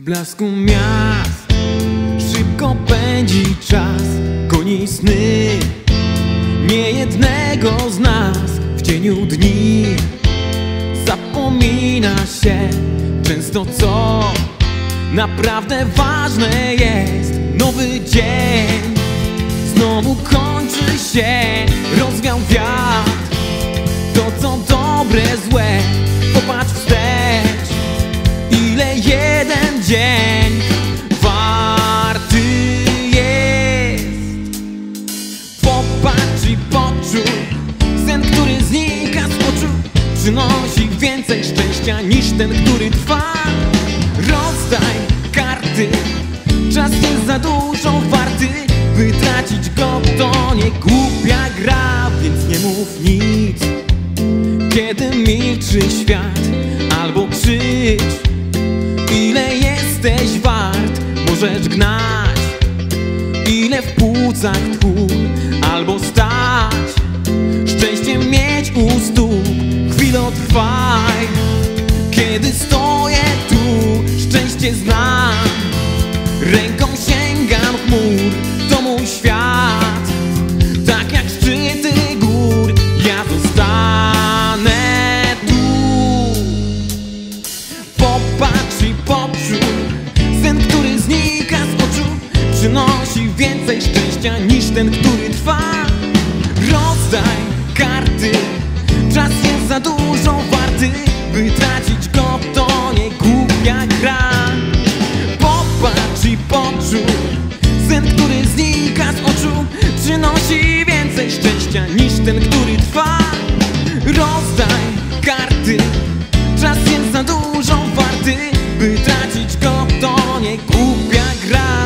blasku miast szybko pędzi czas, goni sny niejednego z nas. W cieniu dni zapomina się często, co naprawdę ważne jest. Nowy dzień znowu kończy się, rozwiał wiatr to, co dobre, złe. Popatrz wstecz, ile jeden dzień warty jest. Popatrz i poczuj, sen, który znika z oczu, przynosi więcej szczęścia niż ten, który trwa. Rozdaj karty, czas jest za dużo warty, by tracić go to nie głupia gra. Więc nie mów nic, kiedy milczy świat, albo krzycz, ile jesteś wart. Możesz gnać, ile w płucach tchu, albo stać, szczęście mieć u stóp. Chwilę trwaj, kiedy stoję tu, szczęście znam, ręką sięgam chmur. To mój świat, tak jak szczyty gór, ja zostanę tu. Popatrz i poczuj, sen, który znika z oczu, przynosi więcej szczęścia niż ten, który trwa. Rozdaj karty, czas jest za dużo warty, by tracić go to nie głupia gra. Popatrz i poczuj, sen, który znika z oczu, przynosi więcej szczęścia niż ten, który trwa. Rozdaj karty, czas jest za dużo warty, by tracić go to nie głupia gra.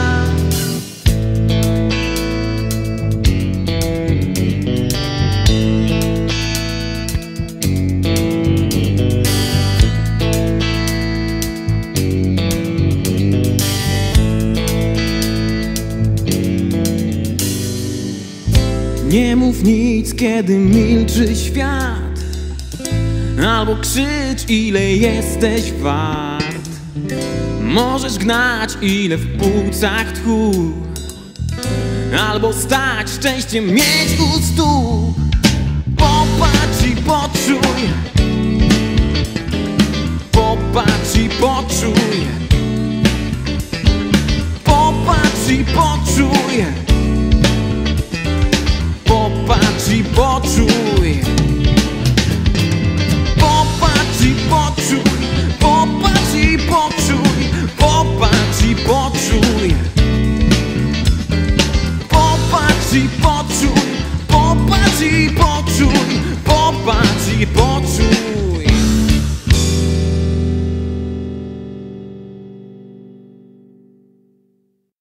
Nie mów nic, kiedy milczy świat, albo krzycz, ile jesteś wart. Możesz gnać, ile w płucach tchu, albo stać, szczęście mieć u stóp. Popatrz i poczuj, popatrz i poczuj, popatrz i poczuj.